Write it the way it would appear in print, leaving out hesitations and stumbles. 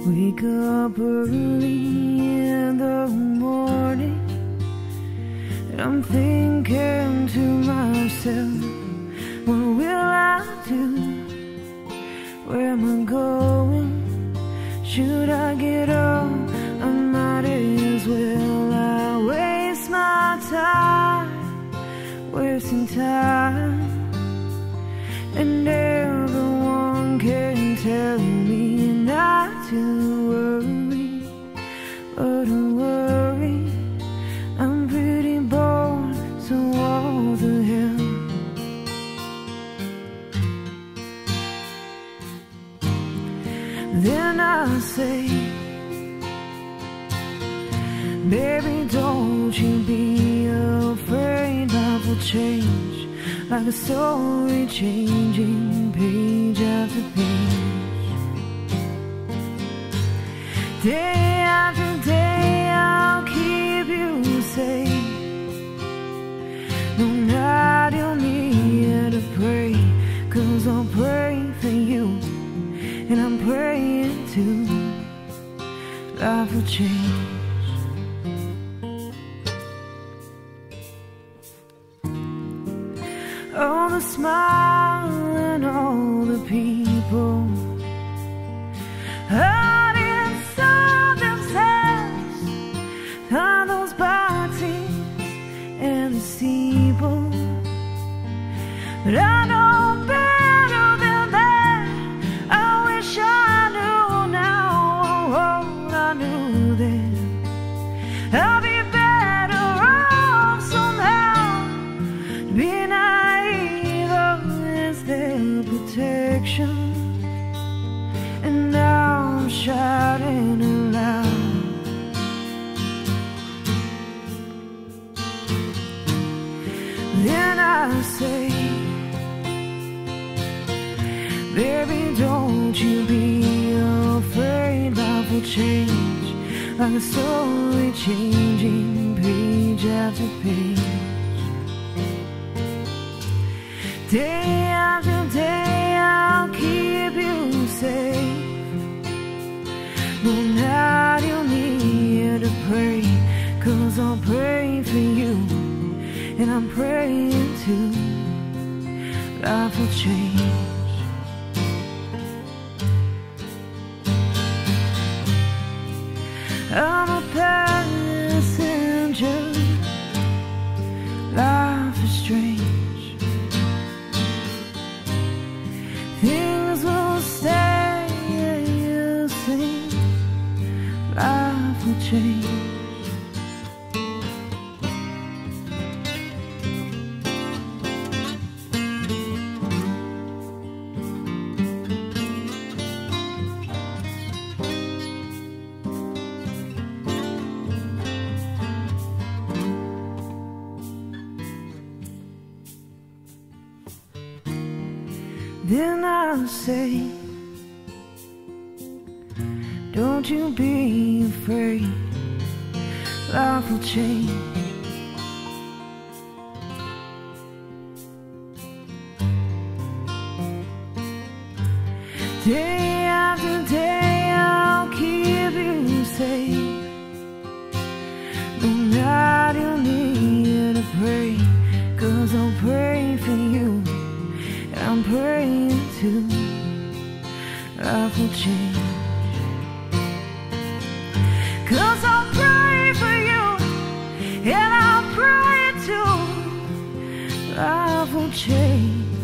Wake up early in the morning, and I'm thinking to myself, what will I do? Where am I going? Should I get up? I might as well. I waste my time, wasting time, and everyone can tell me not to worry, but don't worry, I'm pretty bored, so what the hell. Then I say, baby, don't you be afraid, life will change like a story, changing page after page. Day after day I'll keep you safe. No night you'll need to pray, 'cause I'll pray for you, and I'm praying too. Life will change. All the smile and all the people hurt inside themselves, on those boxes and the steeple. But I know better than that. I wish I knew now what I knew then. I'll be better off somehow. Be naive is their protection, and now I'm shouting aloud. Then I say, baby, don't you be afraid, life will change like a story, changing page after page. Day after day I'll keep you safe. No night you'll need to pray, 'cause I'll pray for you, and I'm praying too. Life will change. I'm a passenger. Life is strange. Things will stay the same. Life will change. Then I'll say, don't you be afraid, life will change. Day after day I'll keep you safe. No night you'll need to pray, 'cause I'll pray for you, I'm praying too. Life will change, 'cause I'll pray for you, and I'll pray too. Life will change.